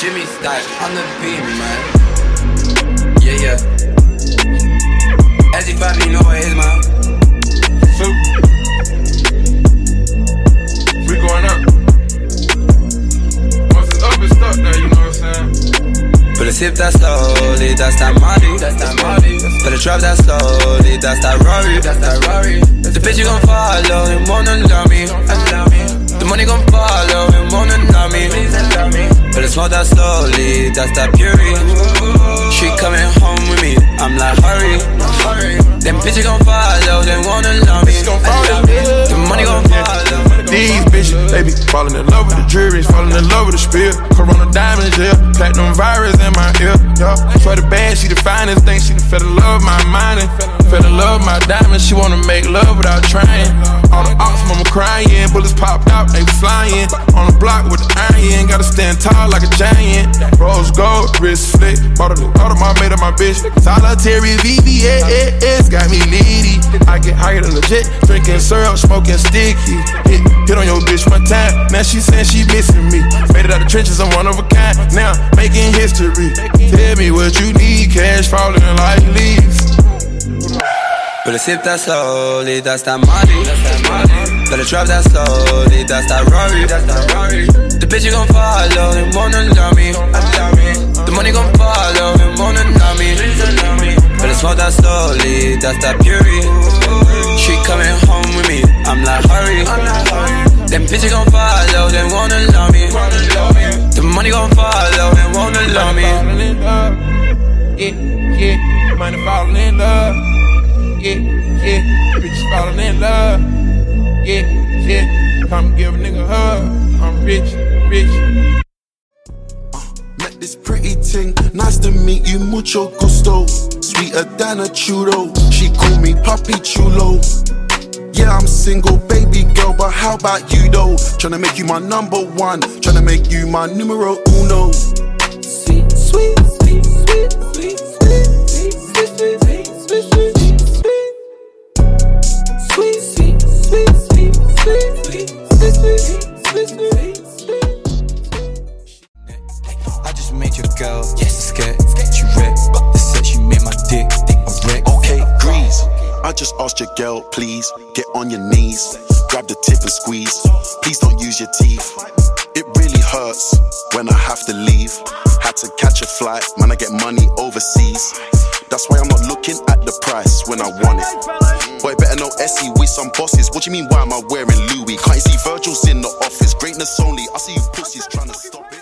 Jimmy Stack on the beat, man. Yeah. SC5, you know what it is, man. So, we going up. Once it's up, it's stuck now, you know what I'm saying? Put a sip that slowly, that's that Molly. Put a drop that slowly, that's that Rory. The bitch you gon' follow and wanna love me. The money gon' follow and wanna love me. Put a smoke that slowly, that's that Puri. She coming home with me, I'm like hurry. Them bitches gon' follow, they wanna love me. The money gon' follow. These bitches, they be falling in love with the juries, falling in love with the spill. Corona diamonds, yeah, platinum virus in my ear, yeah. For the bad, she the finest thing, she fell in love with my mind and fell in love with my diamonds. She wanna make love without trying. All the ops, mama crying, bullets popped out, they was flying. On the block with the iron, gotta stand tall like a giant. Rose gold, wrist flick, bought a my made of my bitch. Solitary VVS got me needy. I get higher than legit, drinking syrup, smoking sticky. Hit on your bitch one time, now she saying she missing me. Made it out of trenches, I'm one of a kind, now making history. Tell me what you need, cash falling like leaves. Put a sip that slowly, that's that Molly. Put a drop that slowly, that's that Rory. The bitch you gon' follow and wanna love me. The money gon' follow and wanna love me. Put a smoke that slowly, that's that Puri. She coming home with me, I'm like hurry. Them bitches gon' follow, they wanna love me. The money gon' follow and wanna love me. Yeah, money falling in love. Yeah, bitches falling in love. Yeah, come give a nigga a hug. I'm rich. Met this pretty ting, nice to meet you, mucho gusto. Sweeter than a churro, she call me Papi Chulo. Yeah, I'm single, baby girl, but how about you though? Tryna make you my number one, tryna make you my numero uno. Sweet, sweet, sweet, sweet, sweet, sweet, sweet, sweet, sweet, sweet, sweet. I just made your girl, yes, scared, you wreck. The sex you made my dick a wreck. Okay, grease. I just asked your girl, please get on your knees, grab the tip and squeeze. Please don't use your teeth. It really hurts when I have to leave. Had to catch a flight, man, I get money overseas. That's why I'm not looking at the price when I want it. Boy, better know SC, we some bosses. What do you mean, why am I wearing Louis? Can't you see Virgil's in the office? Greatness only, I see you pussies trying to stop it.